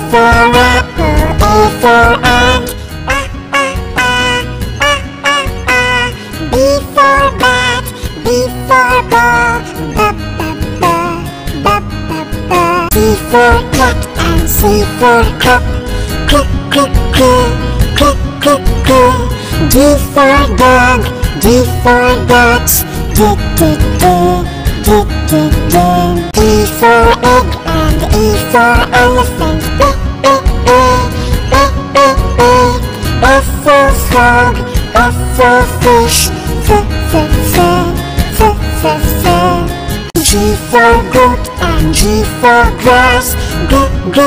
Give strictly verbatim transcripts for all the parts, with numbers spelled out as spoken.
for apple, A for ant, A, A, A, A, A, A. B for bat, B for ball, B, B, B, B, B, B. C for cat and C for cup, C, C, C, C, C, C. D for dog, D for ducks, D, D, D, D, D, D. E for egg and E for elephant, E, E, E, E, E, E. F for frog, F for fish, F, F, F, F, F, F. G for goat and G for grass, G, G,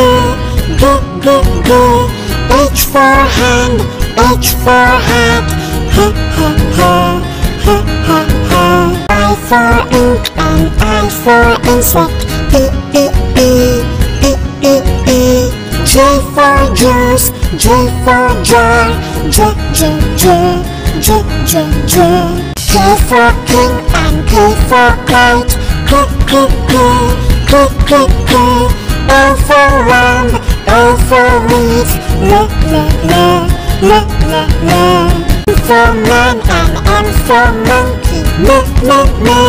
G, G, G, G. H for hand, H for hat, ha, ha, ha, ha, ha, ha. I for ink and I for insect, E, E, E, E, E, E. J for juice, J for jar, J, J, J, J, J, J. K for king and K for kite, K, K, K, K, K, K. L for round, L for leaf, L, L, L, L, L, L. M for man and M for monkey, M, M,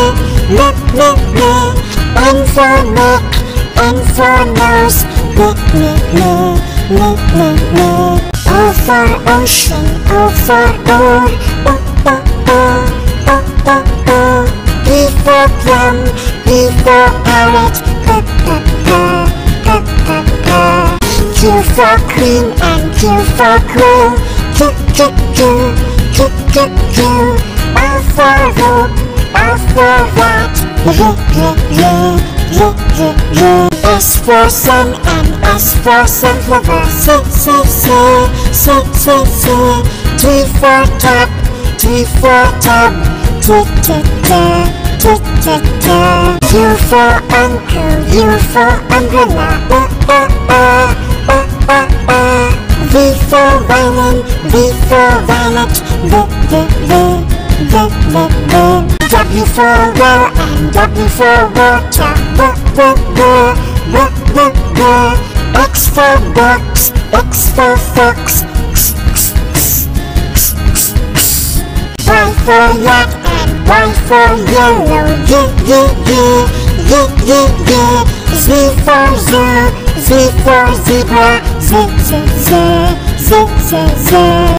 M, M, M, M. N for neck, N for nose, N, N, N, N, N, N. O for ocean, O for oar, O, O, O, O, O, O. P for plum, P for parrot, P, P, P, P, P, P. Q for queen and Q for quail, Q, Q, Q, Q, Q, Q. R for rope, R for rat, R, R, R, R, R, R. S for sun and S for sunflower, S, S, S, S, S, S. T for tap, T for tub, T, T, T, T, T, T. U for uncle, U for umbrella, uh, uh, uh, uh, uh, uh. V for violin, V for violet, V, V, V, V, V, V. W for well and W for water, W, W, W, W, W. X for box, X for fox, X, X, X, X, X, X. Y for yak and Y for yellow, Y, Y, Y, Y, Y, Y. Z for zoo, Z for zebra, Z, Z, Z, Z, Z, Z.